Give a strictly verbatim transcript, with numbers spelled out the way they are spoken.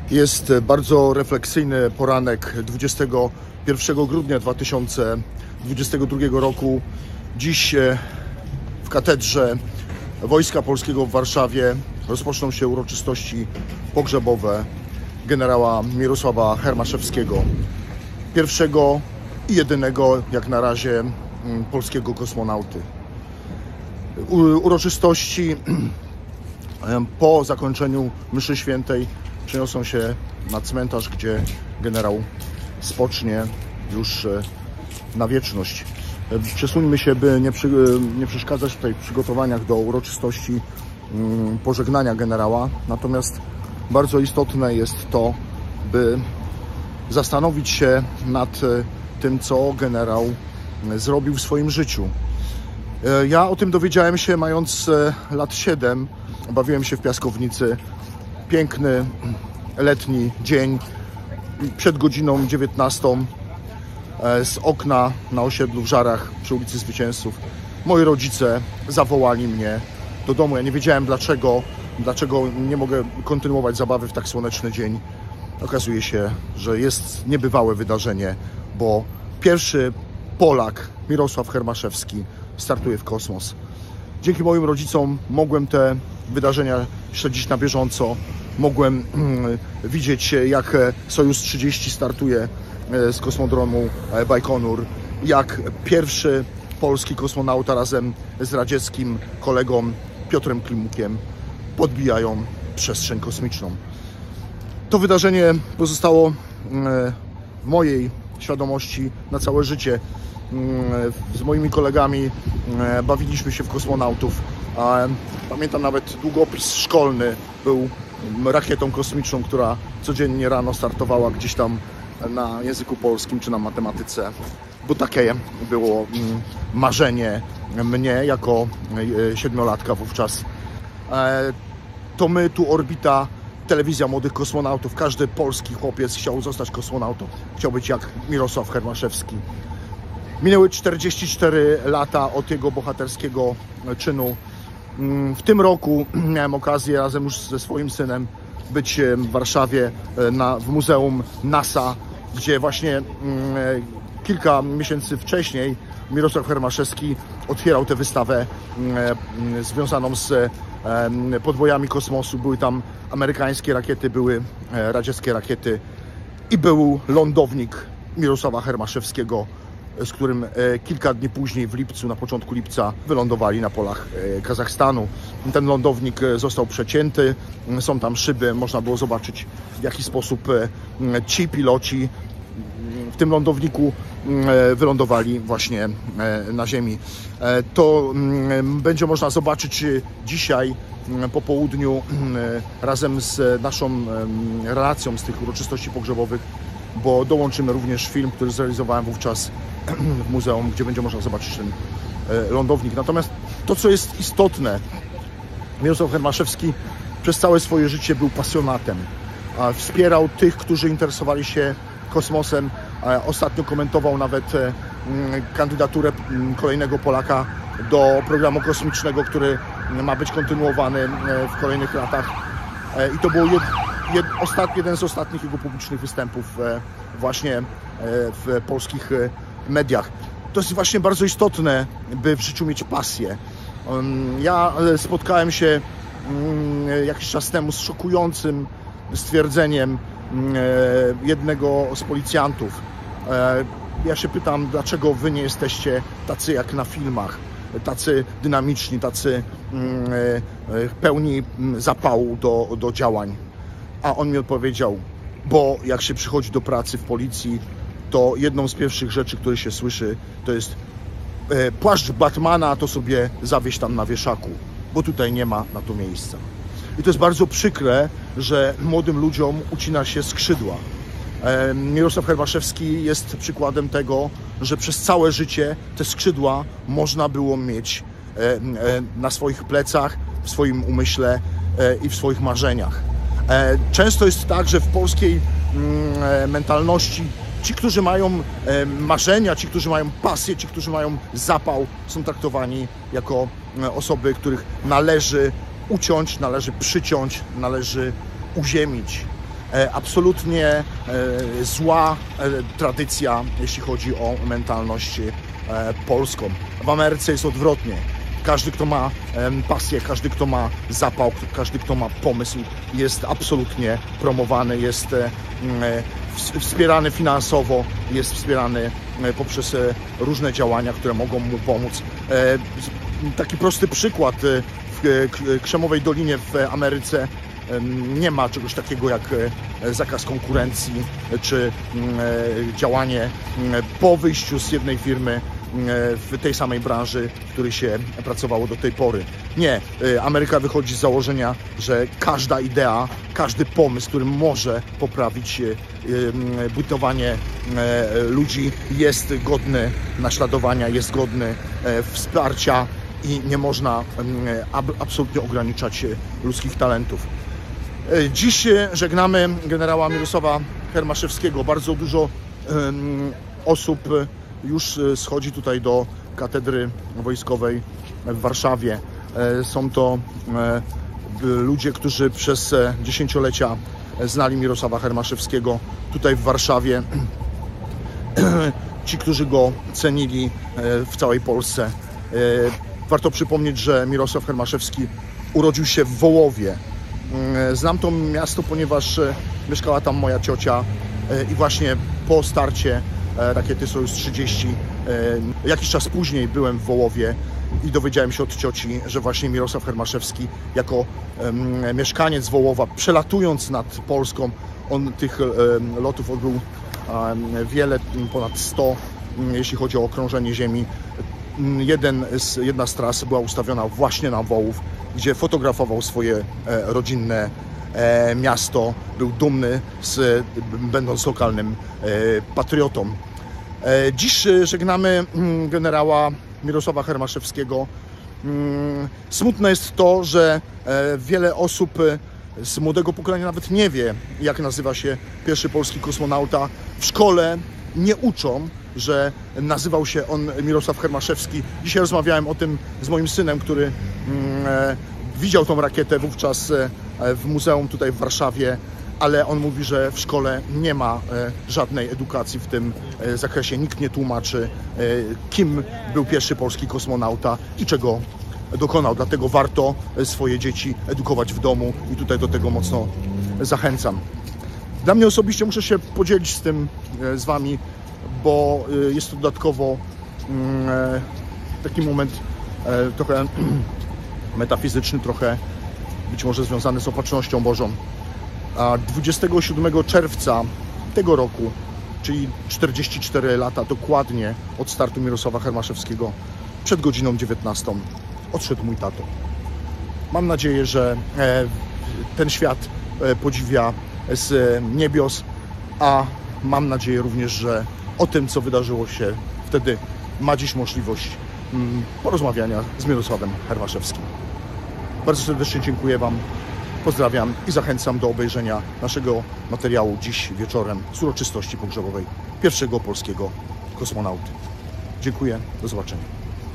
Jest bardzo refleksyjny poranek dwudziestego pierwszego grudnia dwa tysiące dwudziestego drugiego roku. Dziś w katedrze Wojska Polskiego w Warszawie rozpoczną się uroczystości pogrzebowe generała Mirosława Hermaszewskiego, pierwszego i jedynego jak na razie polskiego kosmonauty. Uroczystości po zakończeniu mszy świętej przeniosą się na cmentarz, gdzie generał spocznie już na wieczność. Przesuńmy się, by nie, przy, nie przeszkadzać tutaj w przygotowaniach do uroczystości pożegnania generała. Natomiast bardzo istotne jest to, by zastanowić się nad tym, co generał zrobił w swoim życiu. Ja o tym dowiedziałem się mając lat siedem. Bawiłem się w piaskownicy. Piękny, letni dzień. Przed godziną dziewiętnastą z okna na osiedlu w Żarach przy ulicy Zwycięzców moi rodzice zawołali mnie do domu. Ja nie wiedziałem dlaczego, dlaczego nie mogę kontynuować zabawy w tak słoneczny dzień. Okazuje się, że jest niebywałe wydarzenie, bo pierwszy Polak, Mirosław Hermaszewski, startuje w kosmos. Dzięki moim rodzicom mogłem te wydarzenia śledzić na bieżąco. Mogłem mm, widzieć, jak Sojus trzydzieści startuje z kosmodromu Bajkonur, jak pierwszy polski kosmonauta razem z radzieckim kolegą Piotrem Klimukiem podbijają przestrzeń kosmiczną. To wydarzenie pozostało w mojej świadomości na całe życie. Z moimi kolegami bawiliśmy się w kosmonautów. Pamiętam nawet długopis szkolny był rakietą kosmiczną, która codziennie rano startowała gdzieś tam na języku polskim czy na matematyce, bo takie było marzenie mnie jako siedmiolatka wówczas. To my, tu Orbita, telewizja młodych kosmonautów. Każdy polski chłopiec chciał zostać kosmonautą. Chciał być jak Mirosław Hermaszewski. Minęły czterdzieści cztery lata od jego bohaterskiego czynu. W tym roku miałem okazję razem już ze swoim synem być w Warszawie na, w Muzeum NASA, gdzie właśnie kilka miesięcy wcześniej Mirosław Hermaszewski otwierał tę wystawę związaną z podbojami kosmosu. Były tam amerykańskie rakiety, były radzieckie rakiety i był lądownik Mirosława Hermaszewskiego, z którym kilka dni później, w lipcu, na początku lipca, wylądowali na polach Kazachstanu. Ten lądownik został przecięty, są tam szyby, można było zobaczyć, w jaki sposób ci piloci w tym lądowniku wylądowali właśnie na Ziemi. To będzie można zobaczyć dzisiaj po południu razem z naszą relacją z tych uroczystości pogrzebowych, bo dołączymy również film, który zrealizowałem wówczas w muzeum, gdzie będzie można zobaczyć ten lądownik. Natomiast to, co jest istotne, Mirosław Hermaszewski przez całe swoje życie był pasjonatem. Wspierał tych, którzy interesowali się kosmosem. Ostatnio komentował nawet kandydaturę kolejnego Polaka do programu kosmicznego, który ma być kontynuowany w kolejnych latach. I to był jed, jed, ostat, jeden z ostatnich jego publicznych występów właśnie w polskich mediach. To jest właśnie bardzo istotne, by w życiu mieć pasję. Ja spotkałem się jakiś czas temu z szokującym stwierdzeniem jednego z policjantów. Ja się pytam, dlaczego wy nie jesteście tacy jak na filmach, tacy dynamiczni, tacy pełni zapału do, do działań. A on mi odpowiedział, bo jak się przychodzi do pracy w policji, to jedną z pierwszych rzeczy, które się słyszy, to jest płaszcz Batmana, to sobie zawieź tam na wieszaku, bo tutaj nie ma na to miejsca. I to jest bardzo przykre, że młodym ludziom ucina się skrzydła. Mirosław Hermaszewski jest przykładem tego, że przez całe życie te skrzydła można było mieć na swoich plecach, w swoim umyśle i w swoich marzeniach. Często jest tak, że w polskiej mentalności ci, którzy mają marzenia, ci, którzy mają pasję, ci, którzy mają zapał, są traktowani jako osoby, których należy uciąć, należy przyciąć, należy uziemić. absolutnie zła tradycja, jeśli chodzi o mentalność polską. W Ameryce jest odwrotnie. Każdy, kto ma pasję, każdy, kto ma zapał, każdy, kto ma pomysł, jest absolutnie promowany, jest wspierany finansowo, jest wspierany poprzez różne działania, które mogą mu pomóc. Taki prosty przykład: w Krzemowej Dolinie w Ameryce nie ma czegoś takiego jak zakaz konkurencji czy działanie po wyjściu z jednej firmy w tej samej branży, w której się pracowało do tej pory. Nie, Ameryka wychodzi z założenia, że każda idea, każdy pomysł, który może poprawić bytowanie ludzi, jest godny naśladowania, jest godny wsparcia i nie można absolutnie ograniczać ludzkich talentów. Dziś żegnamy generała Mirosława Hermaszewskiego. Bardzo dużo osób już schodzi tutaj do katedry wojskowej w Warszawie. Są to ludzie, którzy przez dziesięciolecia znali Mirosława Hermaszewskiego tutaj w Warszawie. Ci, którzy go cenili w całej Polsce. Warto przypomnieć, że Mirosław Hermaszewski urodził się w Wołowie. Znam to miasto, ponieważ mieszkała tam moja ciocia i właśnie po starcie rakiety Sojus trzydzieści jakiś czas później byłem w Wołowie i dowiedziałem się od cioci, że właśnie Mirosław Hermaszewski jako mieszkaniec Wołowa, przelatując nad Polską, on tych lotów odbył wiele, ponad sto, jeśli chodzi o okrążenie Ziemi. Jeden z, jedna z tras była ustawiona właśnie na Wołów, gdzie fotografował swoje rodzinne miasto, był dumny, z, będąc lokalnym patriotą. Dziś żegnamy generała Mirosława Hermaszewskiego. Smutne jest to, że wiele osób z młodego pokolenia nawet nie wie, jak nazywa się pierwszy polski kosmonauta. W szkole nie uczą, że nazywał się on Mirosław Hermaszewski. Dzisiaj rozmawiałem o tym z moim synem, który widział tą rakietę wówczas w muzeum tutaj w Warszawie, ale on mówi, że w szkole nie ma żadnej edukacji w tym zakresie. Nikt nie tłumaczy, kim był pierwszy polski kosmonauta i czego dokonał. Dlatego warto swoje dzieci edukować w domu i tutaj do tego mocno zachęcam. Dla mnie osobiście muszę się podzielić z tym z Wami, bo jest to dodatkowo taki moment trochę metafizyczny, trochę być może związany z opatrznością Bożą. A dwudziestego siódmego czerwca tego roku, czyli czterdzieści cztery lata dokładnie od startu Mirosława Hermaszewskiego, przed godziną dziewiętnastą odszedł mój tato. Mam nadzieję, że ten świat podziwia z niebios, a mam nadzieję również, że o tym, co wydarzyło się wtedy, ma dziś możliwość porozmawiania z Mirosławem Hermaszewskim. Bardzo serdecznie dziękuję Wam, pozdrawiam i zachęcam do obejrzenia naszego materiału dziś wieczorem z uroczystości pogrzebowej pierwszego polskiego kosmonauty. Dziękuję, do zobaczenia.